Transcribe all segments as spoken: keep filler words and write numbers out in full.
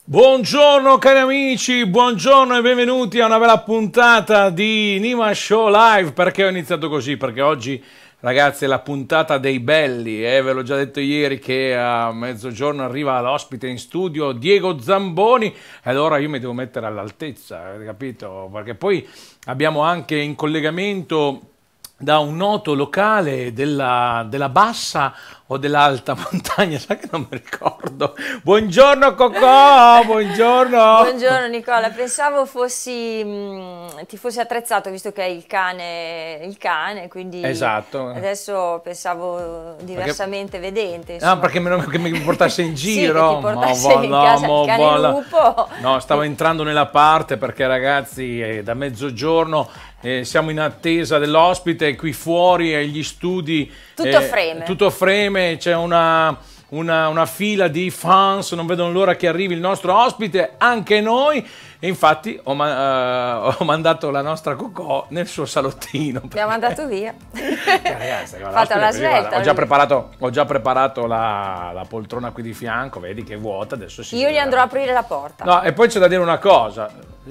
Buongiorno cari amici, buongiorno e benvenuti a una bella puntata di Nima Show Live. Perché ho iniziato così? Perché oggi, ragazzi, è la puntata dei belli, eh? Ve l'ho già detto ieri che a mezzogiorno arriva l'ospite in studio, Diego Zamboni, e allora io mi devo mettere all'altezza, capito? Perché poi abbiamo anche in collegamento da un noto locale della, della bassa o dell'alta montagna, sa che non mi ricordo. Buongiorno Cocò, buongiorno. Buongiorno Nicola, pensavo fossi, mh, ti fossi attrezzato visto che è il cane, il cane, quindi esatto. Adesso pensavo diversamente perché, vedente. Insomma. Ah, perché me, che mi portasse in giro? Sì, che ti portasse in no, casa mo, il cane vola. lupo. No, stavo entrando nella parte perché ragazzi è da mezzogiorno eh, siamo in attesa dell'ospite qui fuori agli studi. Tutto eh, freme. Tutto freme, c'è una... Una, una fila di fans, non vedono l'ora che arrivi il nostro ospite, anche noi, e infatti ho, ma, uh, ho mandato la nostra Cocò nel suo salottino. Abbiamo mandato via. Eh, ragazzi, Fatto la svelta. Ho già preparato, ho già preparato la, la poltrona qui di fianco, vedi che è vuota, adesso si Io gli andrò a aprire la porta. No, e poi c'è da dire una cosa,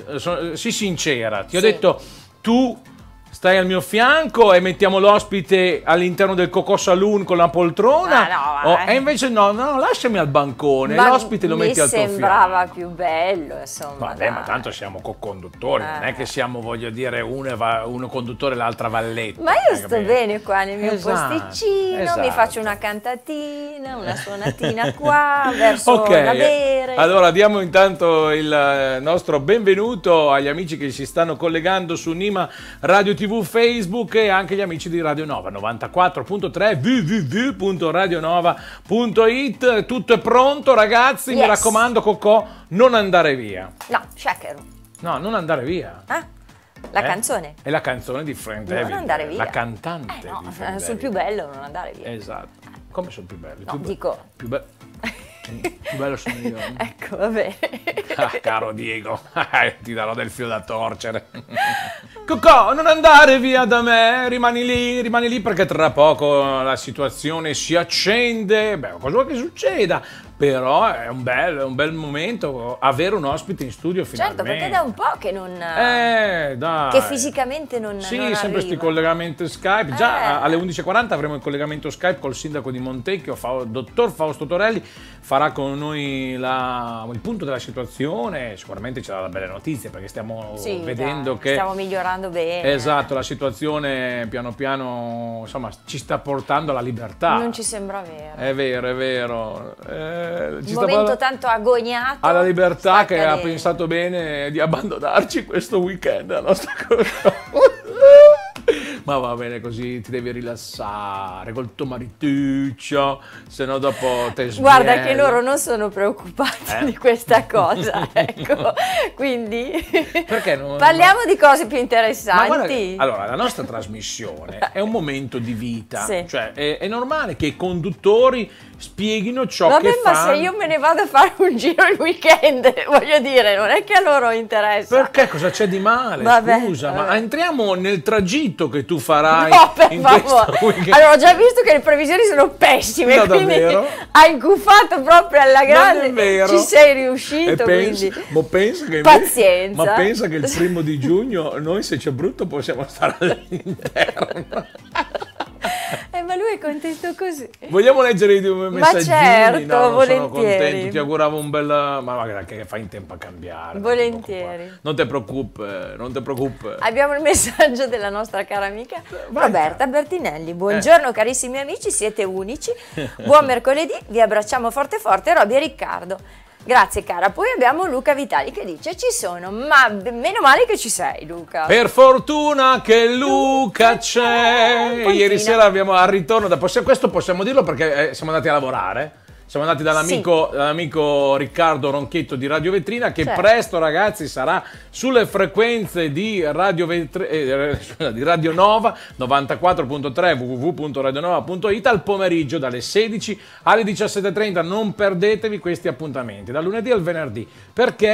sii sincera, ti ho sì. detto, tu stai al mio fianco e mettiamo l'ospite all'interno del Cocò Saloon con la poltrona? Ah, no, oh, e invece no, no, lasciami al bancone, l'ospite lo metti al tuo fianco. Mi sembrava più bello, insomma. Vabbè, dai. ma tanto siamo co-conduttori, eh. non è che siamo, voglio dire, uno, va, uno conduttore e l'altra valletta. Ma io sto capito? bene qua nel mio esatto, posticino, esatto. mi faccio una cantatina, una suonatina qua, verso okay. da bere. Allora diamo intanto il nostro benvenuto agli amici che si stanno collegando su Nima Radio tivù, Facebook, e anche gli amici di Radio Nova novantaquattro punto tre, w w w punto radio nova punto it. Tutto è pronto ragazzi, yes. Mi raccomando Cocò, non andare via. No, shaker. No, non andare via. Ah, la eh? canzone. È la canzone di Frank non David. Non andare via. La cantante eh no, di Frank sul più bello non andare via. Esatto. Come sono più belli? No, più dico... Be più be più bello sono io. Ecco, va bene. Ah, caro Diego, ti darò del filo da torcere. Cocò, non andare via da me, rimani lì, rimani lì perché tra poco la situazione si accende. Beh, cosa vuoi che succeda? Però è un bel, è un bel momento avere un ospite in studio finalmente. Certo, perché da un po' che non... Eh, dai. Che fisicamente non Sì, non sempre questi collegamenti Skype. Già eh. alle undici e quaranta avremo il collegamento Skype col sindaco di Montecchio, dottor Fausto Torelli, farà con noi la, il punto della situazione, sicuramente ci darà belle notizie perché stiamo sì, vedendo dai, che... stiamo migliorando bene. Esatto, la situazione piano piano insomma ci sta portando alla libertà. Non ci sembra vero. È vero, è vero. Eh, Un momento sta tanto agognato. alla libertà che accadendo. ha pensato bene di abbandonarci questo weekend la nostra cosa. Ma va bene così, ti devi rilassare col tuo marituccio, se no dopo te sbielli. Guarda che loro non sono preoccupati eh? di questa cosa, ecco, quindi perché non, parliamo no? di cose più interessanti. Ma guarda, allora, la nostra trasmissione è un momento di vita, sì. Cioè è, è normale che i conduttori spieghino ciò Vabbè, che fanno. Ma se io me ne vado a fare un giro il weekend, voglio dire, non è che a loro interessa. Perché cosa c'è di male? Vabbè, Scusa, vabbè. Ma entriamo nel tragitto che tu farai. No, per in favore. weekend. Allora, ho già visto che le previsioni sono pessime, No, quindi davvero? hai gufato proprio alla grande. Non è vero. Ci sei riuscito, e pensa, quindi ma pensa che pazienza. Ma pensa che il primo di giugno noi, se c'è brutto, possiamo stare all'interno. Eh, ma lui è contento così. Vogliamo leggere i due messaggini? Ma certo, no, non volentieri. Sono contento, ti auguravo un bel... Ma guarda che fai in tempo a cambiare. Volentieri. Non ti preoccupi, non ti preoccupi. Abbiamo il messaggio della nostra cara amica Vai. Roberta Bertinelli. Buongiorno eh. carissimi amici, siete unici. Buon mercoledì, vi abbracciamo forte forte, Roby e Riccardo. Grazie cara. Poi abbiamo Luca Vitali che dice ci sono, ma meno male che ci sei Luca. Per fortuna che Luca c'è. Ieri sera abbiamo al ritorno, da, questo possiamo dirlo perché eh, siamo andati a lavorare. Siamo andati dall'amico sì. dall Riccardo Ronchetto di Radio Vetrina che certo. presto ragazzi sarà sulle frequenze di Radio, Vetri eh, di Radio Nova novantaquattro punto tre w w w punto radio nova punto it al pomeriggio dalle sedici alle diciassette e trenta. Non perdetevi questi appuntamenti dal lunedì al venerdì perché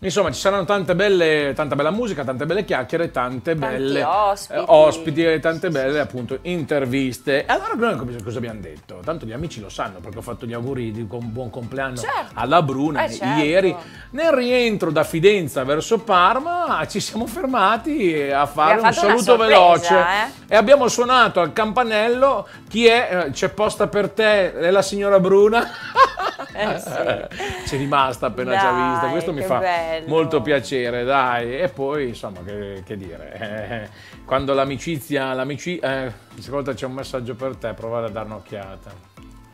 Insomma, ci saranno tante belle, tanta bella musica, tante belle chiacchiere, tante belle ospiti. Eh, ospiti e tante belle appunto interviste. E allora noi cosa abbiamo detto? Tanto gli amici lo sanno perché ho fatto gli auguri di un buon compleanno certo. alla Bruna eh, certo. ieri. Nel rientro da Fidenza verso Parma ci siamo fermati a fare un saluto sorpresa, veloce eh? e abbiamo suonato al campanello. Chi è? C'è posta per te, è la signora Bruna. Eh sì. C'è rimasta appena Dai, ci ha vista, questo mi fa bello. molto piacere, dai. E poi insomma che, che dire, eh, quando l'amicizia, l'amicizia, eh, ascolta, c'è un messaggio per te, provare a dare un'occhiata.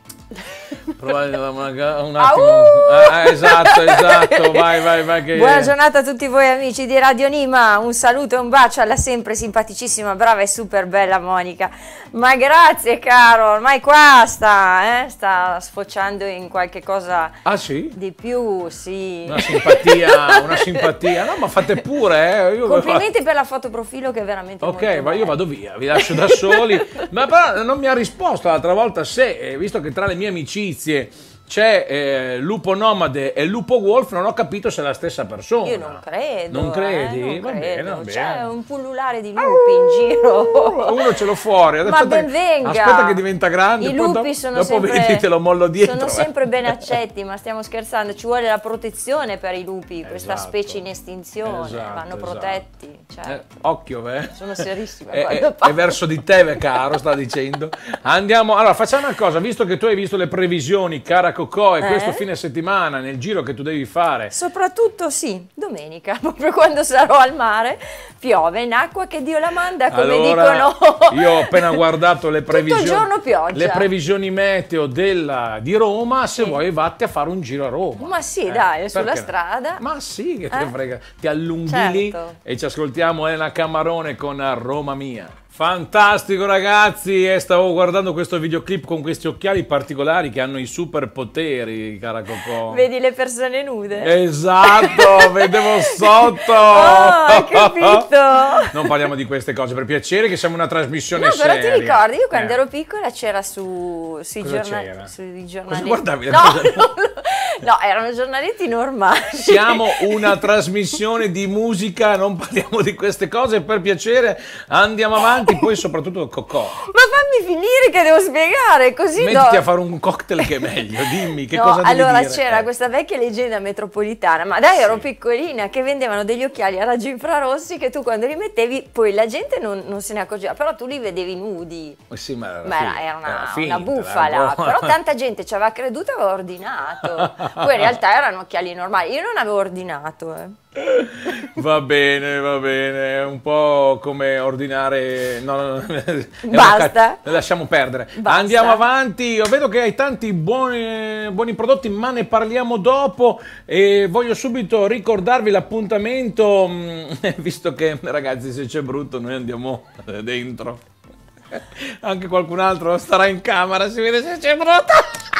Provare a dare una, un attimo. Ah, esatto, esatto, vai, vai, vai. Che... Buona giornata a tutti voi amici di Radio Nima, un saluto e un bacio alla sempre simpaticissima, brava e super bella Monica. Ma grazie caro, ormai qua sta, eh, sta sfociando in qualche cosa ah, sì? di più, sì. Una simpatia, una simpatia, no ma fate pure. Eh. Io Complimenti per la foto profilo che è veramente ok, molto ma io bella. vado via, vi lascio da soli. Ma però non mi ha risposto l'altra volta se, visto che tra le mie amicizie c'è eh, Lupo Nomade e Lupo Wolf, non ho capito se è la stessa persona. Io non credo. Non credi? Eh, non va credo. bene, va bene. C'è un pullulare di lupi in giro. Uno ce l'ho fuori. Ma ben venga. Aspetta che diventa grande. I poi lupi dopo, sono dopo sempre, vedi, te lo mollo dietro. sono eh. sempre ben accetti, ma stiamo scherzando. Ci vuole la protezione per i lupi, questa Esatto. specie in estinzione. Esatto, Vanno esatto. protetti. Certo. Eh, occhio, eh. Sono serissima. È, quando è, parlo. è verso di te, caro, sta dicendo. Andiamo, allora facciamo una cosa, visto che tu hai visto le previsioni, cara Cocò, e Eh? questo fine settimana nel giro che tu devi fare. Soprattutto sì, domenica, proprio quando sarò al mare, piove in acqua che Dio la manda, come Allora, dicono. io ho appena guardato le previsioni, Tutto il giorno pioggia. le previsioni meteo della, di Roma, se Sì. vuoi vatti a fare un giro a Roma. Ma sì, dai, sulla perché no? strada. Ma sì, che te Eh? ne frega. Ti allunghi Certo. lì e ci ascoltiamo Elena Camarone con Roma Mia. Fantastico ragazzi, e stavo guardando questo videoclip con questi occhiali particolari che hanno i superpoteri, cara Cocò. Vedi le persone nude? Esatto, vedevo sotto. Oh, hai capito? Non parliamo di queste cose, per piacere, che siamo una trasmissione No, però seria. ti ricordi, io quando Eh. ero piccola c'era su, sui, Cosa giorna- c'era? sui Cosa giornaletti. guardavi? No, no, no, erano giornaletti normali. Siamo una trasmissione di musica, non parliamo di queste cose, per piacere andiamo avanti, poi soprattutto Cocò. Ma fammi finire che devo spiegare, così Mettiti do- a fare un cocktail che è meglio, dimmi che No, cosa devi allora dire. c'era Eh. questa vecchia leggenda metropolitana, ma dai, ero piccolina, che vendevano degli occhiali a raggi infrarossi che tu quando li mettevi, poi la gente non, non se ne accorgeva, però tu li vedevi nudi. Eh sì, ma era, Ma era, finta, era una, era finta, una bufala, era un po'. però tanta gente ci aveva creduto e aveva ordinato. Poi in realtà erano occhiali normali, io non avevo ordinato. Eh. Va bene, va bene, è un po' come ordinare... No, no, no, è una Basta. ca- lasciamo perdere. Basta. Andiamo avanti, io vedo che hai tanti buoni, buoni prodotti, ma ne parliamo dopo e voglio subito ricordarvi l'appuntamento, mh, visto che ragazzi se c'è brutto noi andiamo dentro. Anche qualcun altro starà in camera, si vede se c'è brutto.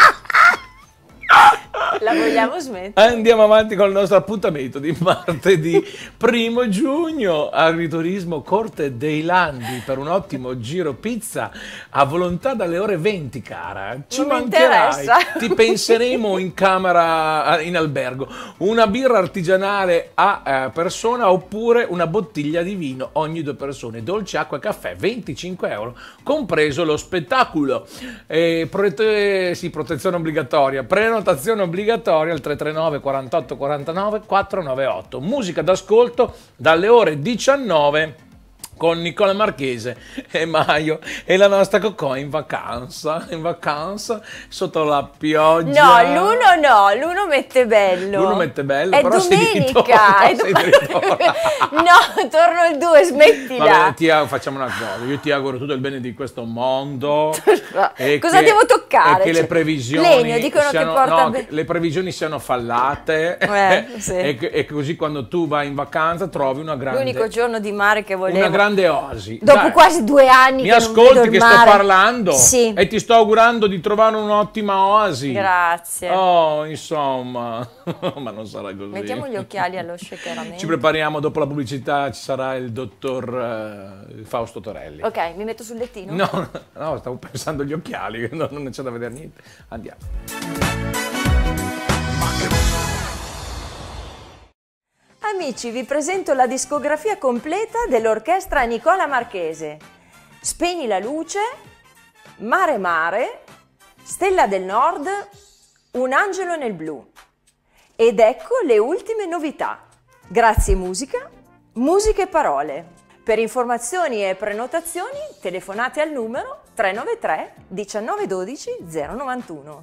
La vogliamo smettere? Andiamo avanti con il nostro appuntamento di martedì primo giugno, Agriturismo Corte dei Landi per un ottimo giro pizza a volontà dalle ore venti, cara. Ci Non mi mancherai. interessa. Ti penseremo in camera, in albergo. Una birra artigianale a eh, persona oppure una bottiglia di vino ogni due persone. Dolce, acqua e caffè, venticinque euro, compreso lo spettacolo. E prote- sì, protezione obbligatoria, prenotazione obbligatoria al tre tre nove quarantotto quarantanove quattrocentonovantaotto. Musica d'ascolto dalle ore diciannove con Nicola Marchese e Maio e la nostra Cocò in vacanza, in vacanza sotto la pioggia. No, l'uno no, l'uno mette bello. L'uno mette bello, è però sei di ritorno, domenica. È sei do- di ritorno. No, torno il due, smettila. Vabbè, ti aug- facciamo una cosa, io ti auguro tutto il bene di questo mondo. e Cosa che- devo toccare? E che Cioè, le previsioni legno, dicono che siano, porta no, be- che le previsioni siano fallate Eh, sì. e, che- e così quando tu vai in vacanza trovi una grande, L'unico giorno di mare che volevo. una grande oasi. Dopo Dai. quasi due anni Mi che non vedo ascolti il che sto mare. parlando Sì. e ti sto augurando di trovare un'ottima oasi. Grazie. Oh, insomma, ma non sarà così. Mettiamo gli occhiali allo shakeramento. Ci prepariamo, dopo la pubblicità ci sarà il dottor eh, Fausto Torelli. Ok, mi metto sul lettino? No, no, stavo pensando agli occhiali, no, non c'è da vedere niente. Andiamo. Amici, vi presento la discografia completa dell'orchestra Nicola Marchese. Spegni la luce, Mare Mare, Stella del Nord, Un angelo nel blu. Ed ecco le ultime novità. Grazie musica, musica e parole. Per informazioni e prenotazioni telefonate al numero tre nove tre diciannove dodici zero novantuno.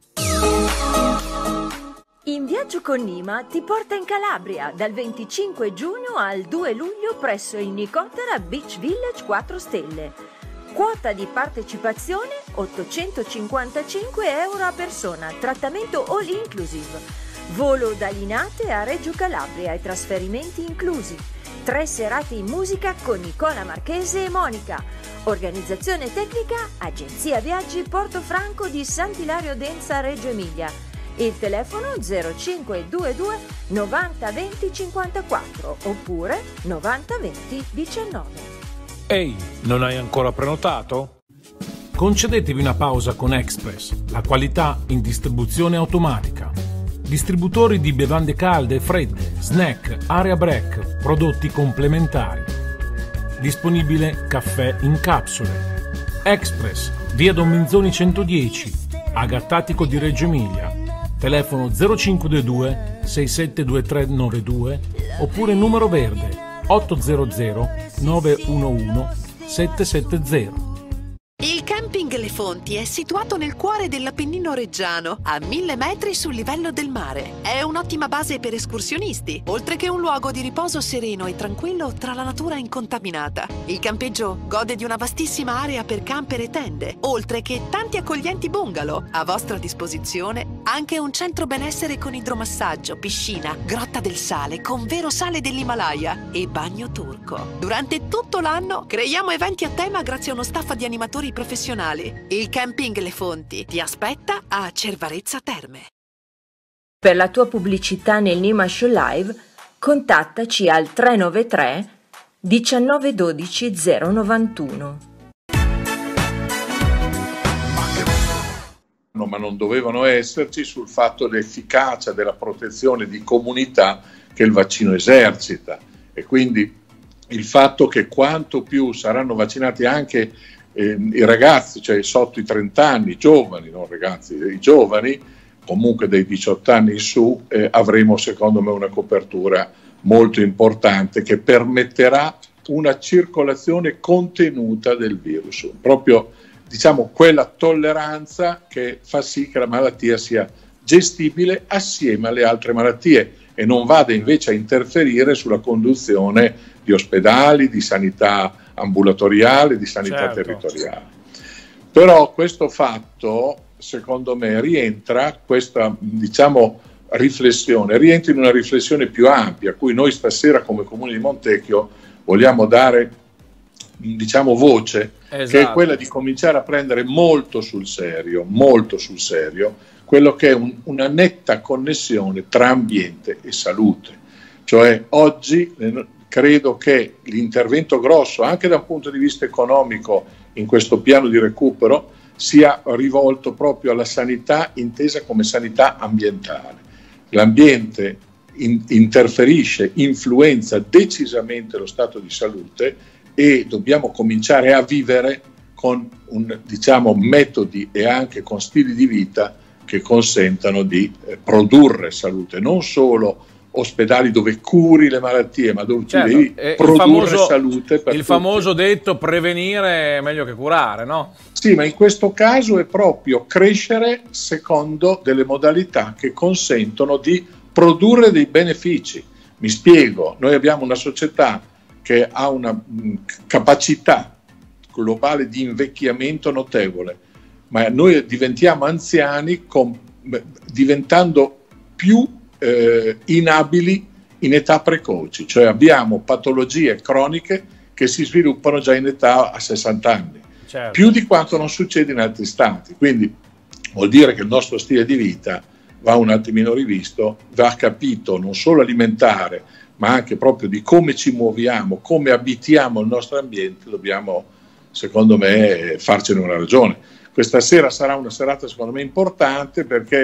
In viaggio con Nima ti porta in Calabria dal venticinque giugno al due luglio presso il Nicotera Beach Village quattro stelle. Quota di partecipazione ottocentocinquantacinque euro a persona, trattamento all inclusive. Volo da Linate a Reggio Calabria e trasferimenti inclusi. Tre serate in musica con Nicola Marchese e Monica. Organizzazione tecnica Agenzia Viaggi Portofranco di Sant'Ilario Denza Reggio Emilia. Il telefono zero cinque due due novanta venti cinquantaquattro oppure novanta venti diciannove. Ehi, non hai ancora prenotato? Concedetevi una pausa con Express, la qualità in distribuzione automatica. Distributori di bevande calde e fredde, snack, area break, prodotti complementari. Disponibile caffè in capsule. Express, via Don Minzoni centodieci, Agattatico di Reggio Emilia. Telefono zero cinque due due sei sette due tre nove due oppure numero verde otto zero zero nove uno uno sette sette zero. Il camping Le Fonti è situato nel cuore dell'Appennino reggiano, a mille metri sul livello del mare. È un'ottima base per escursionisti, oltre che un luogo di riposo sereno e tranquillo tra la natura incontaminata. Il campeggio gode di una vastissima area per camper e tende, oltre che tanti accoglienti bungalow. A vostra disposizione anche un centro benessere con idromassaggio, piscina, grotta del sale con vero sale dell'Himalaya e bagno turco. Durante tutto l'anno creiamo eventi a tema grazie a uno staff di animatori professionali. Il camping Le Fonti ti aspetta a Cervarezza Terme. Per la tua pubblicità nel Nima Show Live contattaci al tre nove tre diciannove dodici zero novantuno. No, ma non dovevano esserci sul fatto dell'efficacia della protezione di comunità che il vaccino esercita, e quindi il fatto che quanto più saranno vaccinati anche eh, i ragazzi, cioè sotto i trenta anni, i giovani, non ragazzi, i giovani, comunque dei diciotto anni in su, eh, avremo secondo me una copertura molto importante che permetterà una circolazione contenuta del virus, proprio diciamo quella tolleranza che fa sì che la malattia sia gestibile assieme alle altre malattie e non vada invece a interferire sulla conduzione di ospedali, di sanità ambulatoriale, di sanità certo. territoriale. Però questo fatto, secondo me, rientra, questa diciamo riflessione, rientra in una riflessione più ampia, a cui noi stasera come Comune di Montecchio vogliamo dare diciamo voce, esatto. che è quella di cominciare a prendere molto sul serio, molto sul serio, quello che è un, una netta connessione tra ambiente e salute. Cioè oggi eh, credo che l'intervento grosso, anche da un punto di vista economico, in questo piano di recupero, sia rivolto proprio alla sanità intesa come sanità ambientale. L'ambiente in, interferisce, influenza decisamente lo stato di salute e dobbiamo cominciare a vivere con un, diciamo, metodi e anche con stili di vita che consentano di eh, produrre salute, non solo ospedali dove curi le malattie, ma dove certo, devi produrre famoso, salute per il tutti. Famoso detto prevenire è meglio che curare, no? Sì, ma in questo caso è proprio crescere secondo delle modalità che consentono di produrre dei benefici. Mi spiego, noi abbiamo una società che ha una mh, capacità globale di invecchiamento notevole, ma noi diventiamo anziani con, beh, diventando più eh, inabili in età precoci, cioè abbiamo patologie croniche che si sviluppano già in età a sessanta anni, certo. più di quanto non succede in altri stati, quindi vuol dire che il nostro stile di vita va un attimino rivisto, va capito non solo alimentare, ma anche proprio di come ci muoviamo, come abitiamo il nostro ambiente, dobbiamo, secondo me, farcene una ragione. Questa sera sarà una serata, secondo me, importante perché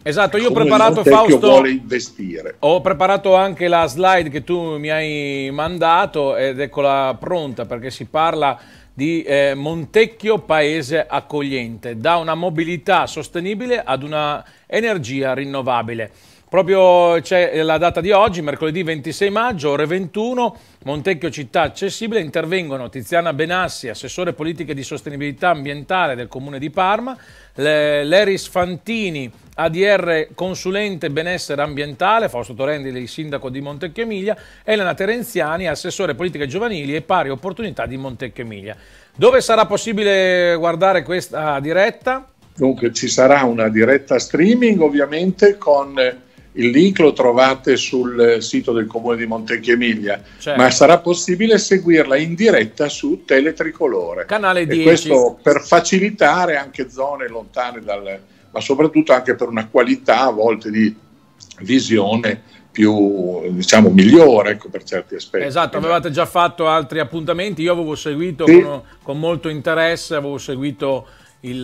Esatto, io ho Comune preparato, di Montecchio Fausto, vuole investire. Ho preparato anche la slide che tu mi hai mandato ed eccola pronta, perché si parla di eh, Montecchio paese accogliente, da una mobilità sostenibile ad una energia rinnovabile. Proprio c'è la data di oggi, mercoledì ventisei maggio, ore ventuno, Montecchio città accessibile, intervengono Tiziana Benassi, assessore politiche di sostenibilità ambientale del Comune di Parma, Leris Fantini, A D R consulente benessere ambientale, Fausto Torendi, sindaco di Montecchio Emilia, Elena Terenziani, assessore politiche giovanili e pari opportunità di Montecchio Emilia. Dove sarà possibile guardare questa diretta? Dunque ci sarà una diretta streaming ovviamente con... Il link lo trovate sul sito del Comune di Montecchio Emilia, certo. Ma sarà possibile seguirla in diretta su Teletricolore. Canale dieci. E questo per facilitare anche zone lontane dal... ma soprattutto anche per una qualità a volte di visione più, diciamo, migliore, ecco, per certi aspetti. Esatto, avevate già fatto altri appuntamenti, io avevo seguito sì. con, con molto interesse, avevo seguito... Il,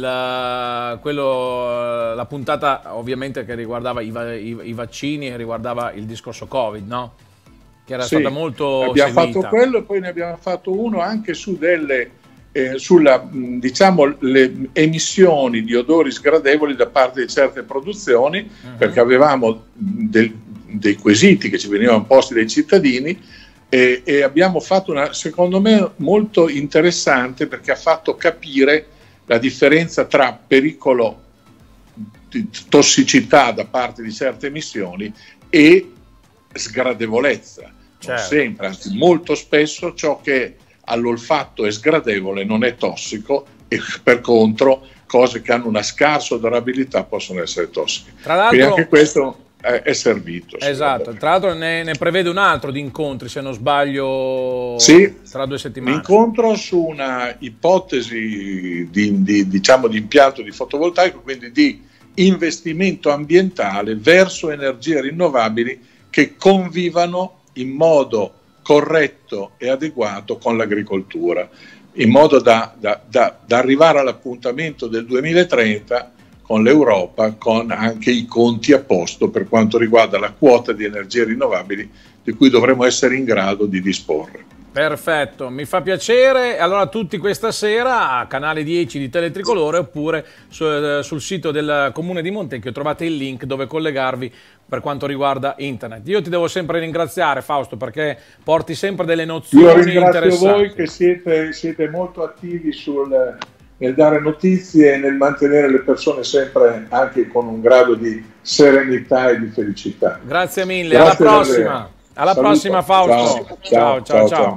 quello, la puntata ovviamente che riguardava i, i, i vaccini e riguardava il discorso Covid, no? Che era sì, stata molto abbiamo seguita. Fatto quello e poi ne abbiamo fatto uno anche su delle eh, sulla, diciamo, le emissioni di odori sgradevoli da parte di certe produzioni, uh-huh. perché avevamo del, dei quesiti che ci venivano posti dai cittadini e, e abbiamo fatto una, secondo me, molto interessante, perché ha fatto capire la differenza tra pericolo di tossicità da parte di certe emissioni e sgradevolezza. Certo. Non sempre, anzi molto spesso ciò che all'olfatto è sgradevole non è tossico, e per contro cose che hanno una scarsa odorabilità possono essere tossiche. Tra l'altro, quindi anche questo è, è servito. Esatto, tra l'altro ne, ne prevede un altro di incontri, se non sbaglio, sì, tra due settimane. Un incontro su una ipotesi di, di, diciamo, di impianto di fotovoltaico, quindi di investimento ambientale verso energie rinnovabili che convivano in modo corretto e adeguato con l'agricoltura, in modo da, da, da, da arrivare all'appuntamento del duemilatrenta con l'Europa, con anche i conti a posto per quanto riguarda la quota di energie rinnovabili di cui dovremo essere in grado di disporre. Perfetto, mi fa piacere. Allora tutti questa sera a canale dieci di Teletricolore oppure su, sul sito del Comune di Montecchio trovate il link dove collegarvi per quanto riguarda internet. Io ti devo sempre ringraziare, Fausto, perché porti sempre delle nozioni interessanti. Io ringrazio voi che siete, siete molto attivi sul, nel dare notizie e nel mantenere le persone sempre anche con un grado di serenità e di felicità. Grazie mille, grazie, alla prossima. Davvero. Alla Saluto. Prossima, Fausto. Ciao, ciao, ciao. ciao, ciao.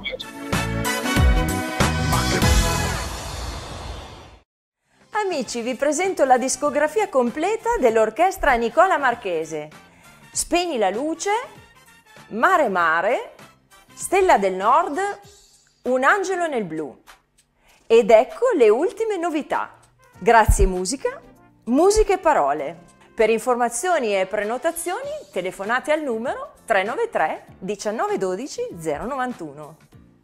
Amici, vi presento la discografia completa dell'orchestra Nicola Marchese. Spegni la luce, Mare Mare, Stella del Nord, Un angelo nel blu. Ed ecco le ultime novità. Grazie musica, musica e parole. Per informazioni e prenotazioni telefonate al numero tre nove tre diciannove dodici zero novantuno.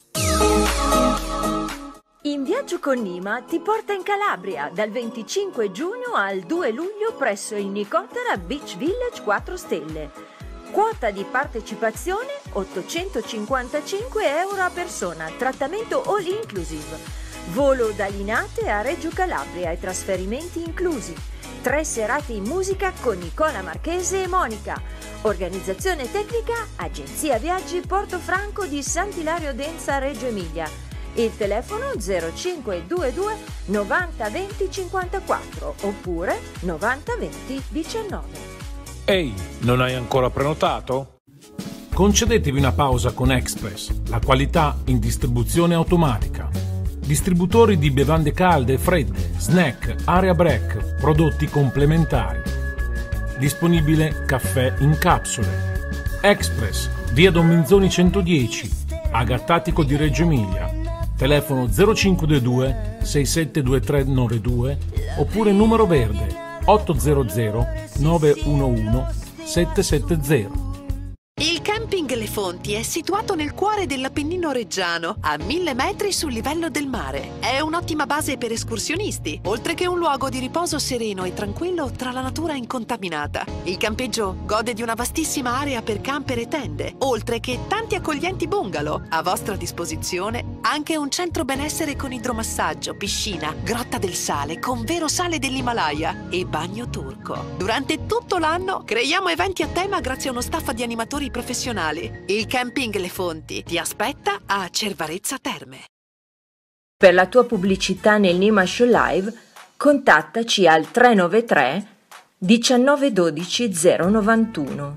In Viaggio con Nima ti porta in Calabria dal venticinque giugno al due luglio presso il Nicotera Beach Village quattro stelle. Quota di partecipazione ottocentocinquantacinque euro a persona, trattamento all inclusive. Volo da Linate a Reggio Calabria e trasferimenti inclusi. Tre serate in musica con Nicola Marchese e Monica. Organizzazione tecnica Agenzia Viaggi Portofranco di Sant'Ilario Denza Reggio Emilia. Il telefono zero cinque due due novanta venti cinquantaquattro oppure novanta venti diciannove. Ehi, non hai ancora prenotato? Concedetevi una pausa con Express, la qualità in distribuzione automatica. Distributori di bevande calde e fredde, snack, area break, prodotti complementari. Disponibile caffè in capsule. Express, via Don Minzoni centodieci, Agattatico di Reggio Emilia. Telefono zero cinque due due sei sette due tre nove due oppure numero verde otto zero zero nove uno uno sette sette zero. Il Camping Le Fonti è situato nel cuore dell'Appennino reggiano, a mille metri sul livello del mare. È un'ottima base per escursionisti, oltre che un luogo di riposo sereno e tranquillo tra la natura incontaminata. Il campeggio gode di una vastissima area per camper e tende, oltre che tanti accoglienti bungalow. A vostra disposizione anche un centro benessere con idromassaggio, piscina, grotta del sale con vero sale dell'Himalaya e bagno turco. Durante tutto l'anno creiamo eventi a tema grazie a uno staff di animatori professionali. Il Camping Le Fonti ti aspetta a Cervarezza Terme. Per la tua pubblicità nel Nima Show Live, contattaci al tre nove tre diciannove dodici zero novantuno.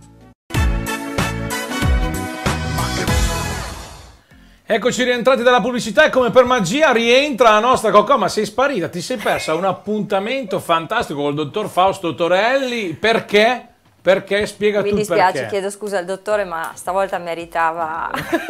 Eccoci rientrati dalla pubblicità e come per magia rientra la nostra Cocò. Ma sei sparita, ti sei persa un appuntamento fantastico col dottor Fausto Torelli. Perché? Perché? Spiega tu Mi il dispiace, perché. chiedo scusa al dottore, ma stavolta meritava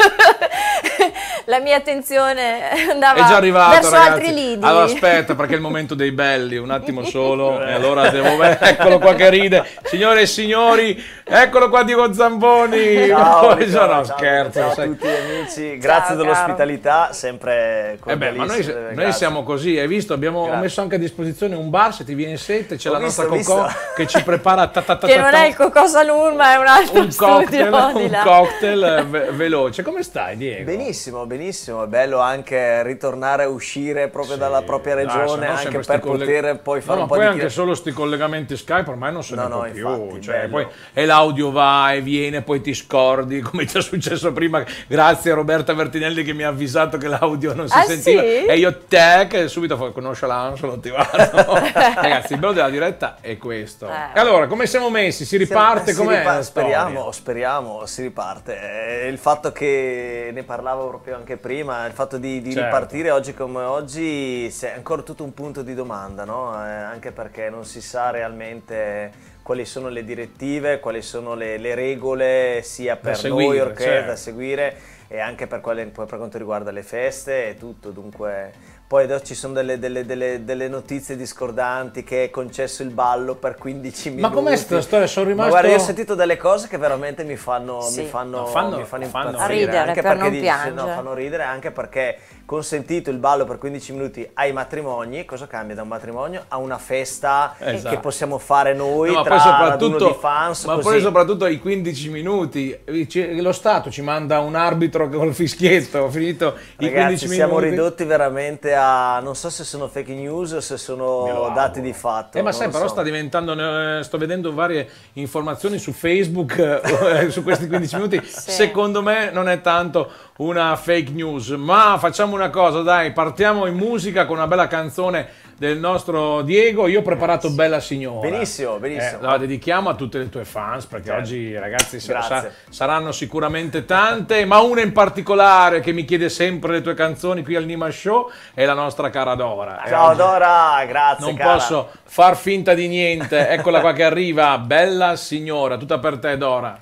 la mia attenzione, andava È già arrivato, verso ragazzi. altri lidi. Allora aspetta, perché è il momento dei belli, un attimo solo, e allora devo... Eccolo qua che ride. Signore e signori, eccolo qua Diego Zamboni. Ciao, No, ciao, scherzo. ciao a sai. tutti amici, grazie Ciao, dell'ospitalità, sempre Eh beh, ma noi, cordialissime, noi grazie. siamo così, hai visto? Abbiamo Grazie. messo anche a disposizione un bar, se ti viene in sete, c'è Ho la visto, nostra ho Cocò visto. che ci prepara ta ta ta Che ta non ta. è il Cocò Saloon, ma è un altro un cocktail, studio di un là. cocktail ve- veloce. Come stai, Diego? Benissimo, benissimo, è bello anche ritornare a uscire proprio Sì, dalla propria dai, regione, se no anche sempre per sti colleg- poter poi fare no, un no, po' poi di... anche solo sti collegamenti Skype ormai non se ne No, può no, più, infatti, cioè, bello. poi, e l'audio va e viene, poi ti scordi, come ti è successo prima, grazie a Roberta Vertinelli che mi ha avvisato che l'audio non si Ah, sentiva, sì? e io te che subito fa- conosce l'Anso, non ti va. No? Ragazzi, il bello della diretta è questo. Eh. Allora, come siamo messi? Si riparte? Si Com'è ripar- la storia? speriamo, speriamo, si riparte. Eh, Il fatto che ne parlavo proprio anche prima, il fatto di, di Certo. ripartire oggi come oggi, se- è ancora tutto un punto di domanda, no? Eh, anche perché non si sa realmente quali sono le direttive, quali sono le, le regole sia per seguire, noi orchestra certo. da seguire e anche per, quelle, per quanto riguarda le feste e tutto, dunque... Poi adesso ci sono delle, delle, delle, delle notizie discordanti che è concesso il ballo per quindici minuti. Ma com'è sta storia? Sono Ma rimasto... guarda, io ho sentito delle cose che veramente mi fanno, Sì. mi fanno, No, fanno- mi fanno fanno impazzire. ridere, anche per perché non dici- piangere. no, fanno ridere anche perché consentito il ballo per quindici minuti ai matrimoni, cosa cambia da un matrimonio a una festa Esatto. che possiamo fare noi No, ma tra poi raduno soprattutto, di fans, ma così. poi soprattutto ai quindici minuti ci- lo Stato ci manda un arbitro col fischietto, ho finito i Ragazzi, quindici siamo minuti. ridotti veramente a non so se sono fake news o se Me lo sono auguro. dati di fatto. Eh, ma non sai, lo però so. sta diventando, ne- sto vedendo varie informazioni su Facebook eh, su questi quindici minuti, secondo me non è tanto una fake news, ma facciamo una cosa, dai, partiamo in musica con una bella canzone del nostro Diego. Io ho preparato Bella Signora. Benissimo, benissimo. Eh, la dedichiamo a tutte le tue fans, perché Certo. oggi ragazzi sa- Grazie. sa- saranno sicuramente tante, ma una in particolare che mi chiede sempre le tue canzoni qui al Nima Show è la nostra cara Dora. E Ciao oggi Dora, grazie non cara. posso far finta di niente, eccola qua che arriva, Bella Signora, tutta per te Dora.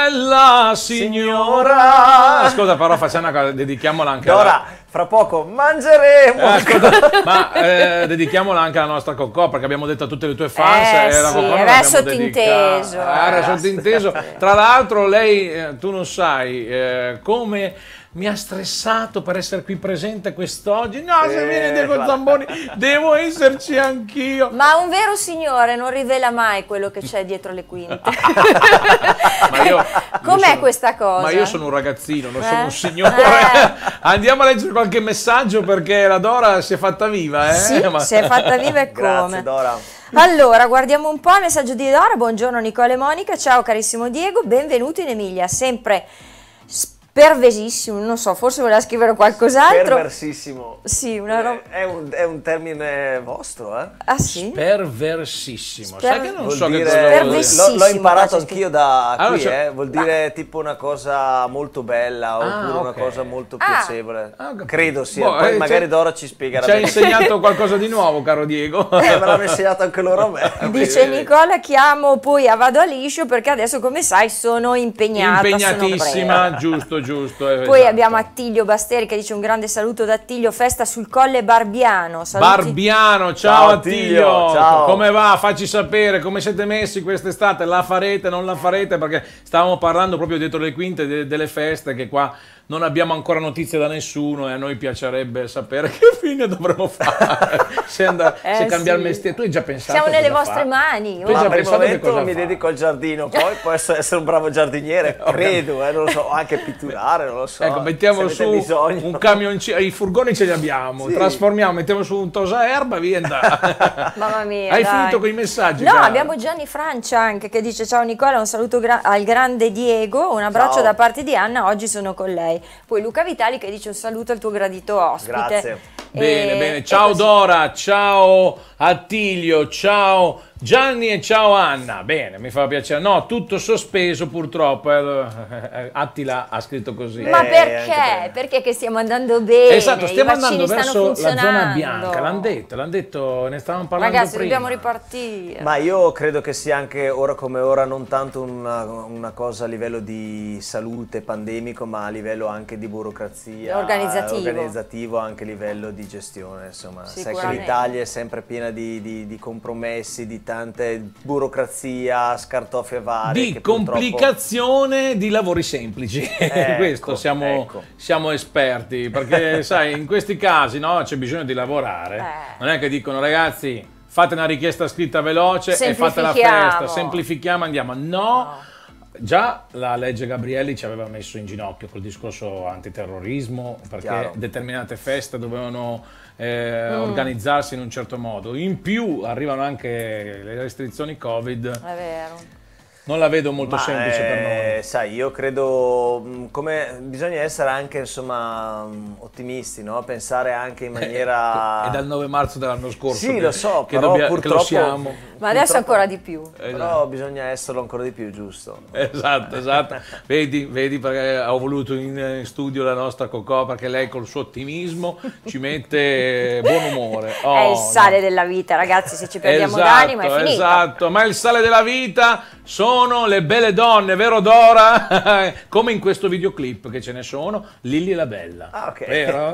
Bella Signora. Ascolta però facciamo una cosa, dedichiamola anche Dora, alla... fra poco mangeremo. Eh, ascolta, ma eh, dedichiamola anche alla nostra Cocò, perché abbiamo detto a tutte le tue fans Eh, e la sì, Cocò non era l'abbiamo sottinteso. dedicata. Eh, Era sottinteso. Tra l'altro lei, eh, tu non sai eh, come mi ha stressato per essere qui presente quest'oggi. No, se Eh, viene Diego guarda. Zamboni devo esserci anch'io. Ma un vero signore non rivela mai quello che c'è dietro le quinte. Ma io- io Com'è sono- questa cosa? Ma io sono un ragazzino, non sono Eh? un signore. Eh. Andiamo a leggere qualche messaggio perché la Dora si è fatta viva, eh? Sì, Ma- si è fatta viva e come. Grazie Dora. Allora, guardiamo un po' il messaggio di Dora. Buongiorno Nicola e Monica, ciao carissimo Diego, benvenuti in Emilia, sempre pervesissimo, non so, forse voleva scrivere qualcos'altro. Perversissimo. Sì, una roba... È un, è un termine vostro, eh? Ah sì? Perversissimo. Sper- Sai che non Vuol so che dire- cosa vuol dire. Perversissimo. l'ho, l'ho imparato qua c'è anch'io da Allora, qui, cioè- eh? Vuol dire tipo una cosa molto bella oppure Ah, una ok. cosa molto Ah. piacevole. Ah, ho capito. Credo sia. Boh, Poi eh, magari c'è- Dora ci spiegherà Ci ha bene. insegnato qualcosa di nuovo, caro Diego. Eh, me l'hanno insegnato anche loro a me. Dice Nicola, chiamo poi a vado a liscio perché adesso come sai sono impegnata. sono Impegnatissima, breve. giusto, giusto. Eh, Poi esatto. abbiamo Attilio Basteri che dice un grande saluto da Attilio, festa sul Colle Barbiano. Saluti. Barbiano, ciao, Ciao, Attilio, Attilio, ciao. Come va? Facci sapere come siete messi quest'estate, la farete, non la farete? Perché stavamo parlando proprio dietro le quinte de delle feste, che qua non abbiamo ancora notizie da nessuno e a noi piacerebbe sapere che fine dovremo fare, se, andare, Eh, se cambiare sì. mestiere. Tu hai già pensato? Siamo nelle cosa vostre fare? mani. Tu hai Ma già per il pensato che momento cosa mi fare? dedico al giardino, poi posso essere un bravo giardiniere, credo, eh, non lo so, anche pitturare, non lo so. Ecco, mettiamo se su avete bisogno. un camioncino, i furgoni ce li abbiamo, Sì. trasformiamo, mettiamo su un tosaerba, via andare. Mamma mia, Hai dai. finito con i messaggi? No, cara? abbiamo Gianni Francia anche che dice ciao Nicola, un saluto gra al grande Diego, un abbraccio Ciao. da parte di Anna, oggi sono con lei. Poi Luca Vitali che dice un saluto al tuo gradito ospite. Grazie. Bene, E- bene. e Ciao così. Dora, ciao Attilio, ciao Gianni e ciao Anna. Bene, mi fa piacere. No, tutto sospeso purtroppo. eh, eh, Attila ha scritto così. Ma Eh, perché? anche per- Perché che stiamo andando bene, Esatto, stiamo i vaccini andando stanno verso la zona funzionando. bianca, l'hanno detto, l'hanno detto, ne stavamo parlando Ragazzi, prima. dobbiamo ripartire. Ma io credo che sia anche ora come ora non tanto una, una cosa a livello di salute pandemico, ma a livello anche di burocrazia, Organizzativo. organizzativo, anche a livello di gestione. Insomma, sai che Sicuramente. l'Italia è sempre piena di, di- di compromessi, di tante burocrazia, scartoffie varie. Di che purtroppo- complicazione di lavori semplici. Ecco, Questo siamo, ecco. siamo esperti, perché sai, in questi casi no, c'è bisogno di lavorare. Eh. Non è che dicono ragazzi, fate una richiesta scritta veloce e fate la Semplifichiamo. festa, semplifichiamo, andiamo. No. Già la legge Gabrielli ci aveva messo in ginocchio col discorso antiterrorismo, perché Chiaro. determinate feste dovevano eh, Mm. organizzarsi in un certo modo. In più arrivano anche le restrizioni Covid. È vero. Non la vedo molto Ma, semplice per eh, noi. Sai, io credo mh, come bisogna essere anche insomma mh, ottimisti, no? Pensare anche in maniera. È dal nove marzo dell'anno scorso Sì, che, lo so, che, però dobbia- che purtroppo. lo siamo. Ma adesso purtroppo- ancora di più. Però bisogna esserlo ancora di più, giusto? Esatto, esatto. Vedi, vedi perché ho voluto in in studio la nostra Cocò, perché lei col suo ottimismo ci mette buon umore. È Oh, il sale no. della vita, ragazzi, se ci perdiamo Esatto, d'animo è finita. esatto, ma il sale della vita sono le belle donne, vero Dora? Come in questo videoclip che ce ne sono, Lilli la Bella. Ah, ok. Vero?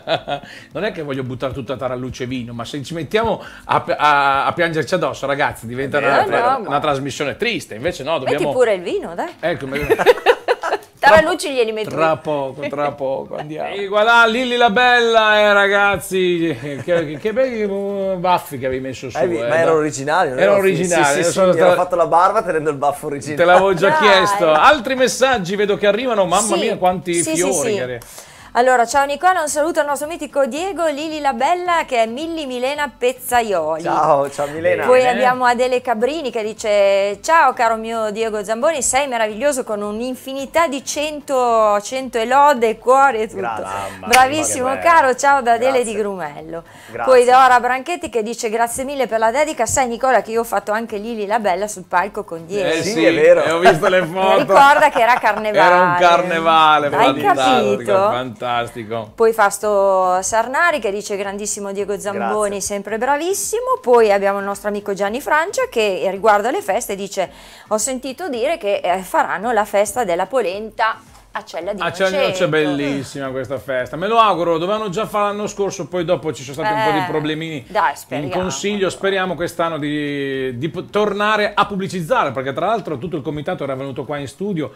Non è che voglio buttare tutta taralluce e vino, ma se ci mettiamo a, a- a piangerci addosso, ragazzi, diventa È una, vero, no, una ma- trasmissione triste. Invece no, Metti dobbiamo... pure il vino, dai. Ecco, me- Tarallucci glieli metto tra io. poco, tra poco andiamo. E voilà, Lilli la Bella, eh, ragazzi, che, che, che bei baffi che avevi messo su. Eh, eh, ma erano da- originali, non Erano erano finti. originali. Sì, sì, sì, sono mi ero sta- fatto la barba tenendo il baffo originale. Te l'avevo già Dai. chiesto. Altri messaggi vedo che arrivano, mamma Sì, mia quanti sì, sì, fiori. sì. che arri- Allora, ciao Nicola, un saluto al nostro mitico Diego, Lili la Bella che è Milli Milena Pezzaioli. Ciao, ciao Milena. Poi Bene. abbiamo Adele Cabrini che dice ciao caro mio Diego Zamboni, sei meraviglioso con un'infinità di cento, cento elode e cuori e tutto. Grazie. Mamma Bravissimo mia, che caro, ciao da Adele Grazie. di Grumello. Grazie. Poi Dora Branchetti che dice grazie mille per la dedica, sai Nicola che io ho fatto anche Lili la Bella sul palco con Diego. Eh Sì, sì, è vero. eh, ho visto le foto. Ricorda che era carnevale. Era un carnevale, Hai fantastico, capito? fantastico. Poi fa sto Sarnari che dice grandissimo Diego Zamboni, Grazie. sempre bravissimo. Poi abbiamo il nostro amico Gianni Francia che riguardo alle feste dice ho sentito dire che eh, faranno la festa della polenta a Cella di A Ciagnoccio Noceto. è bellissima questa festa, me lo auguro, dovevano già fare l'anno scorso, poi dopo ci sono stati un po' di Eh, problemini dai, in speriamo. consiglio, speriamo quest'anno di, di po- tornare a pubblicizzare, perché tra l'altro tutto il comitato era venuto qua in studio,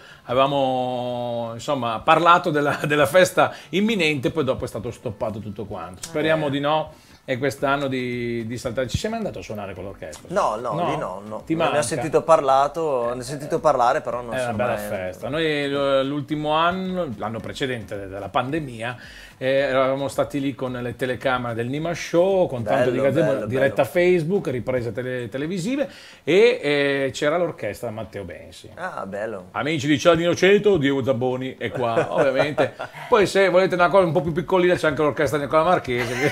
avevamo insomma parlato della, della festa imminente, poi dopo è stato stoppato tutto quanto, speriamo Eh. di no. E quest'anno di, di saltare. Ci sei mai andato a suonare con l'orchestra? No, no, lì no, no. Ti Ne ho manca? sentito parlato, ne ho sentito parlare, però non È una sono bella mai... festa. Noi eh, l'ultimo anno, l'anno precedente della pandemia, eh, eravamo stati lì con le telecamere del Nima Show, con tanto di Bello, gazebo, bello, diretta bello. Facebook, riprese tele- televisive e eh, c'era l'orchestra Matteo Bensi. Ah, bello. Amici di Ciao di Noceto, Diego Zabboni è qua, ovviamente. Poi se volete una cosa un po' più piccolina c'è anche l'orchestra Nicola Marchese.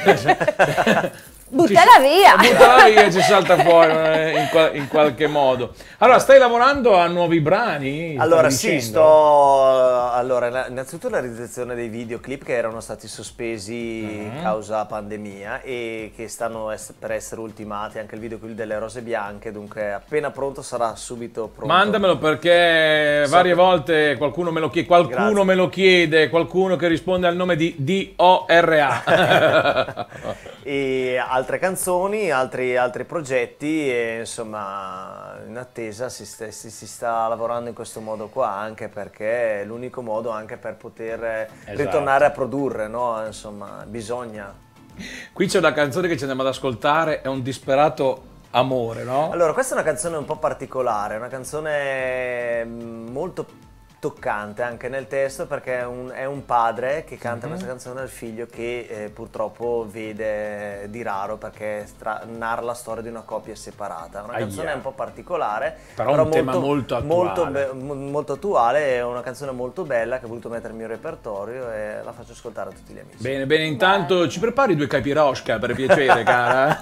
Che... Buttala via! Buttala via, ci salta fuori eh, in, qual- in qualche modo. Allora, stai lavorando a nuovi brani? Allora stavi sì, dicendo? sto a allora, innanzitutto la realizzazione dei videoclip che erano stati sospesi mm-hmm. causa pandemia e che stanno es per essere ultimati, anche il videoclip delle Rose Bianche, dunque appena pronto sarà subito pronto. Mandamelo perché varie volte qualcuno me lo chiede, qualcuno me lo chiede, qualcuno che risponde al nome di D O R A. E altre canzoni, altri, altri progetti e insomma in attesa si, st si, si sta lavorando in questo modo qua, anche perché è l'unico modo anche per poter esatto. ritornare a produrre, no? Insomma bisogna. Qui c'è una canzone che ci andiamo ad ascoltare, è un disperato amore, no? Allora questa è una canzone un po' particolare, una canzone molto toccante anche nel testo, perché è un, è un padre che canta mm-hmm. questa canzone al figlio che eh, purtroppo vede di raro, perché narra la storia di una coppia separata. Una Aia. canzone un po' particolare, però, però un molto, tema molto attuale. Molto, molto attuale, è una canzone molto bella che ho voluto mettere nel mio repertorio e la faccio ascoltare a tutti gli amici. Bene, bene, intanto Beh. ci prepari due capirosca per piacere, cara?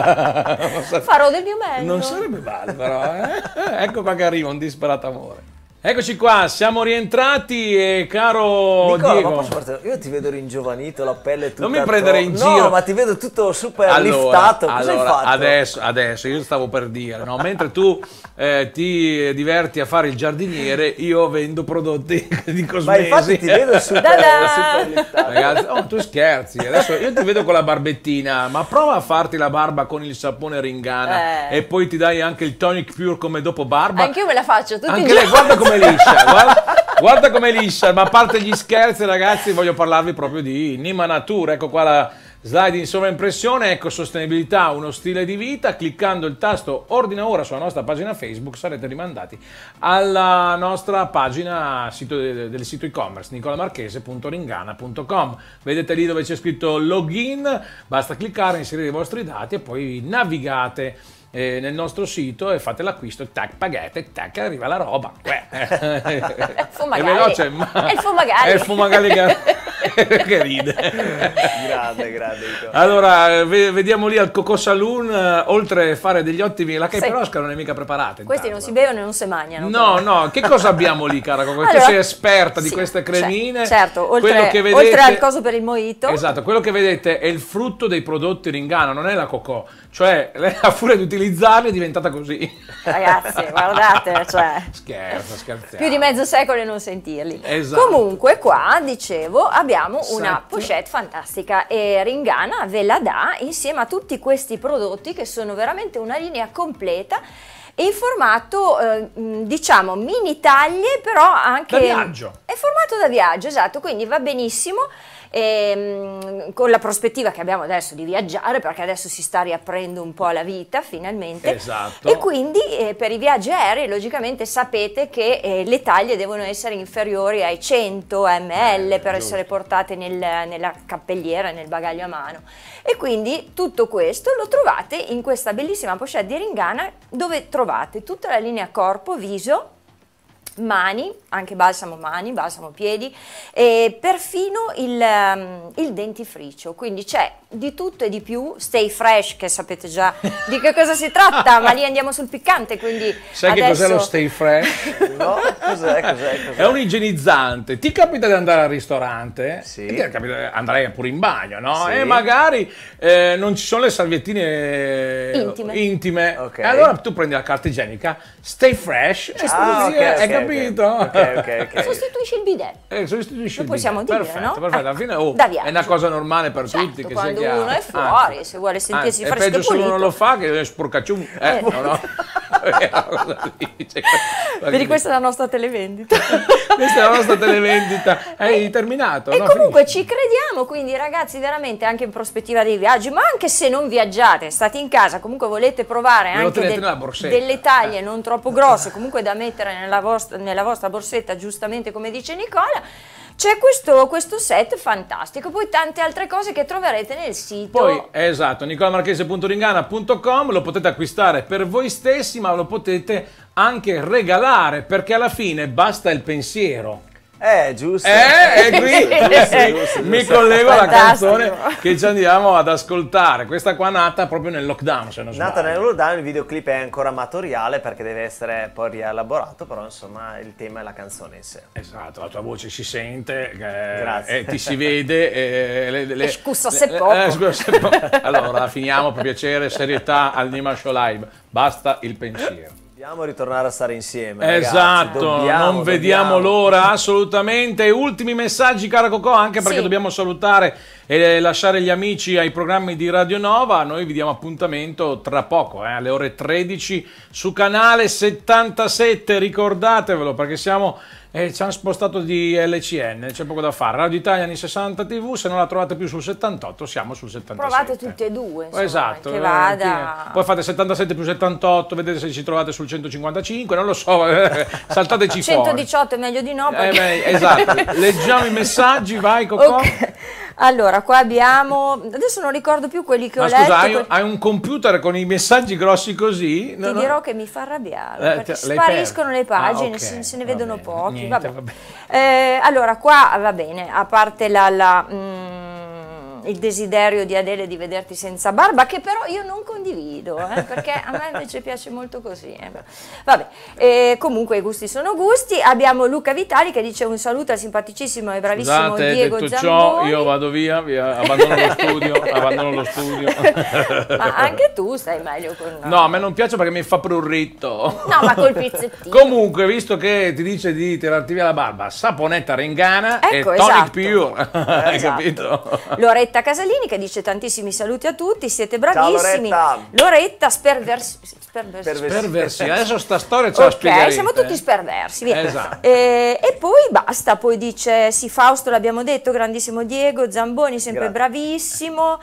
Farò del mio meglio. Non sarebbe male però, eh? Ecco qua che arriva un disperato amore. Eccoci qua, siamo rientrati e caro Nicola, Diego... ma posso, io ti vedo ringiovanito, la pelle tutta... Non mi prendere in giro. No, ma ti vedo tutto super allora, liftato, cosa allora, hai fatto? Adesso, adesso, io stavo per dire, no? Mentre tu eh, ti diverti a fare il giardiniere, io vendo prodotti di cosmesi. Ma infatti ti vedo super, super liftato. Ragazzi, oh, tu scherzi, adesso io ti vedo con la barbettina, ma prova a farti la barba con il sapone Ringana eh. e poi ti dai anche il tonic pure come dopo barba. Anche io me la faccio tutti anche i lei, guarda come liscia, guarda, guarda come liscia, ma a parte gli scherzi ragazzi voglio parlarvi proprio di Nima Natura. Ecco qua la slide in sovraimpressione, ecco sostenibilità, uno stile di vita. Cliccando il tasto ordina ora sulla nostra pagina Facebook sarete rimandati alla nostra pagina sito del sito e-commerce nicolamarchese punto ringana punto com. Vedete lì dove c'è scritto login, basta cliccare, inserire i vostri dati e poi navigate Eh, nel nostro sito e fate l'acquisto, tac, pagate, tac, arriva la roba. È veloce, ma è il Fumagalli. È il Fumagalli che, che ride. Grande, grande. Allora, vediamo lì al Coco Saloon, oltre a fare degli ottimi, la Caipirosca non è mica preparata. Questi non si bevono e non si mangiano. No, no, che cosa abbiamo lì, cara Coco? Allora, tu sei esperta di sì, queste cremine. Certo, oltre, quello che vedete, oltre al coso per il mojito. Esatto, quello che vedete è il frutto dei prodotti Ringana, non è la Coco. Cioè, lei a furia di utilizzarli è diventata così. Ragazzi, guardate, cioè... Scherzo, scherziamo. Più di mezzo secolo e non sentirli. Esatto. Comunque qua, dicevo, abbiamo una pochette fantastica e Ringana ve la dà insieme a tutti questi prodotti che sono veramente una linea completa in formato, eh, diciamo, mini taglie, però anche... Da viaggio. È formato da viaggio, esatto, quindi va benissimo. E, con la prospettiva che abbiamo adesso di viaggiare, perché adesso si sta riaprendo un po' la vita finalmente, esatto. E quindi eh, per i viaggi aerei logicamente sapete che eh, le taglie devono essere inferiori ai cento millilitri eh, per giusto. essere portate nel, nella cappelliera, nel bagaglio a mano, e quindi tutto questo lo trovate in questa bellissima pochette di Ringana, dove trovate tutta la linea corpo, viso, mani, anche balsamo mani, balsamo piedi e perfino il, um, il dentifricio, quindi c'è di tutto e di più. Stay Fresh, che sapete già di che cosa si tratta, ma lì andiamo sul piccante, quindi sai adesso... che cos'è lo Stay Fresh? No, cos'è, cos'è, cos'è? È un igienizzante. Ti capita di andare al ristorante? Sì. E ti capita, andrei pure in bagno, no? Sì. E magari eh, non ci sono le salviettine intime, intime. Okay. E allora tu prendi la carta igienica Stay Fresh e ah, okay, hai okay, capito? Okay, okay, okay. Sostituisci il bidet. Eh, sostituisci Lo il possiamo bidet. dire, Perfetto, no? perfetto. Alla fine oh, Da viaggio. è una cosa normale per certo, tutti. Che quando sia uno è fuori, se vuole sentirsi anzi, fresco è peggio e se uno pulito. non lo fa che è sporcacciun. Eh, Eh. no, no. È una cosa lì, cioè, Vedi, questa è la nostra televendita. questa è la nostra televendita. Hai terminato? E no? comunque Finisci. ci crediamo, quindi ragazzi, veramente anche in prospettiva dei viaggi, ma anche se non viaggiate, state in casa, comunque volete provare Ve lo anche tenete del- nella borsetta. delle taglie non troppo grosse, comunque da mettere nella vostra, nella vostra borsetta, giustamente come dice Nicola, c'è questo, questo set fantastico, poi tante altre cose che troverete nel sito. Poi, esatto, nicolamarchese punto ringana punto com, lo potete acquistare per voi stessi, ma lo potete anche regalare, perché alla fine basta il pensiero. Eh, giusto. Eh, e qui giusto, giusto, mi giusto. collego alla Fantastico. canzone che ci andiamo ad ascoltare. Questa qua nata proprio nel lockdown, se non sbaglio. Nata nel lockdown, il videoclip è ancora amatoriale perché deve essere poi rielaborato, però insomma il tema è la canzone in sé. Esatto, la tua voce si sente, eh, Grazie. eh, ti si vede. Eh, le, le, E scusa se le- poco. eh, scusa se poco. Allora, finiamo per piacere, serietà al Nima Show Live. Basta il pensiero. Dobbiamo ritornare a stare insieme. ragazzi, Esatto, dobbiamo, non vediamo dobbiamo. l'ora assolutamente. Ultimi messaggi, cara Cocò, anche perché Sì. dobbiamo salutare e lasciare gli amici ai programmi di Radio Nova. Noi vi diamo appuntamento tra poco, eh, alle ore tredici su canale settantasette, ricordatevelo perché siamo... E ci hanno spostato di L C N, c'è poco da fare. Radio Italia anni sessanta tivù, se non la trovate più sul settantotto, siamo sul settantasette. Provate tutte e due, insomma, Esatto. che eh, vada. Poi fate settantasette più settantotto, vedete se ci trovate sul centocinquantacinque, non lo so, saltateci fuori. centodiciotto è meglio di no. Eh, Perché... beh, esatto, leggiamo i messaggi, vai Cocò. Ok. Allora, qua abbiamo, adesso non ricordo più quelli che Ma ho scusa, letto. hai, que- hai un computer con i messaggi grossi così? Ti No, no. dirò che mi fa arrabbiare, Eh, perché te- l'hai spariscono perso. le pagine, Ah, ok, se, se ne va vedono bene, pochi. niente, vabbè. va bene. Eh, allora, qua va bene, a parte la, la, mm, il desiderio di Adele di vederti senza barba, che però io non condivido, eh, perché a me invece piace molto così. eh. Vabbè, eh, comunque i gusti sono gusti. Abbiamo Luca Vitali che dice un saluto al simpaticissimo e bravissimo Scusate, Diego detto Zamboni. ciò, io vado via, via abbandono lo studio, abbandono lo studio. Ma anche tu stai meglio con... No, a me non piace perché mi fa prurito. No, ma col pizzettino. Comunque, visto che ti dice di tirarti via la barba, saponetta Rengana Ecco, e Tonic esatto. Pure. Hai Esatto. capito? Loretta Casalini che dice tantissimi saluti a tutti, siete bravissimi. Loretta. Loretta sperversi. sperversi. Perversi. Perversi, adesso sta storia ce la Ok, spiegherete. siamo tutti sperversi. Via. Esatto. Eh, e poi basta, poi dice sì, Fausto l'abbiamo detto, grandissimo Diego, Zamboni sempre Grazie. bravissimo.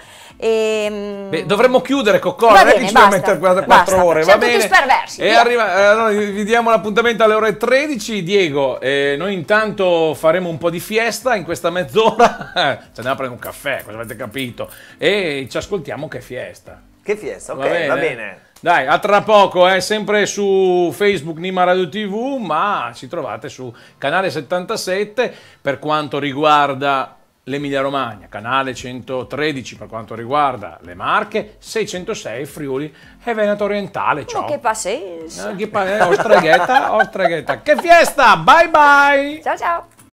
E, Beh, dovremmo chiudere, Cocò, Va non è bene, che ci dobbiamo basta, mettere quattro, quattro basta. ore, va Siamo bene? tutti sperversi, E via. arriva, eh, allora vi diamo l'appuntamento alle ore tredici, Diego, e noi intanto faremo un po' di fiesta in questa mezz'ora, ci andiamo a prendere un caffè, cosa avete capito, e ci ascoltiamo che fiesta. Che fiesta, ok, Va bene? va bene. Dai, a tra poco, eh, sempre su Facebook Nima Radio tivù, ma ci trovate su canale settantasette per quanto riguarda l'Emilia Romagna, canale centotredici per quanto riguarda le Marche, seicentosei Friuli e Veneto Orientale. Ciao. Ma che pazienza. Eh, che pa- eh, Ostreghetta, Ostreghetta. Che fiesta! Bye bye! Ciao ciao.